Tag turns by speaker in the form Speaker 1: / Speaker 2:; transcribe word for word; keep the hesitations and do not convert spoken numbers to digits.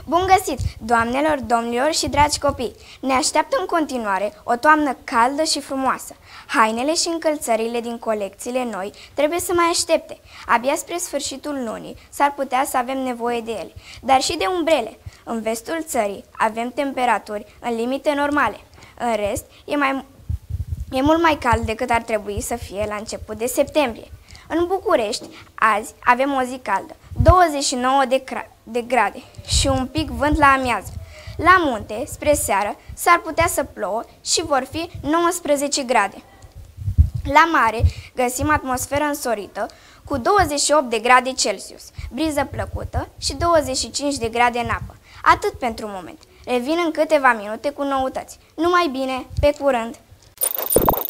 Speaker 1: Bun găsit, doamnelor, domnilor și dragi copii! Ne așteaptă în continuare o toamnă caldă și frumoasă. Hainele și încălțările din colecțiile noi trebuie să mai aștepte. Abia spre sfârșitul lunii s-ar putea să avem nevoie de ele, dar și de umbrele. În vestul țării avem temperaturi în limite normale. În rest, e, mai, e mult mai cald decât ar trebui să fie la început de septembrie. În București, azi avem o zi caldă, douăzeci și nouă de, de grade și un pic vânt la amiază. La munte, spre seară, s-ar putea să plouă și vor fi nouăsprezece grade. La mare găsim atmosferă însorită cu douăzeci și opt de grade Celsius, briză plăcută și douăzeci și cinci de grade în apă. Atât pentru moment. Revin în câteva minute cu noutăți. Numai bine, pe curând!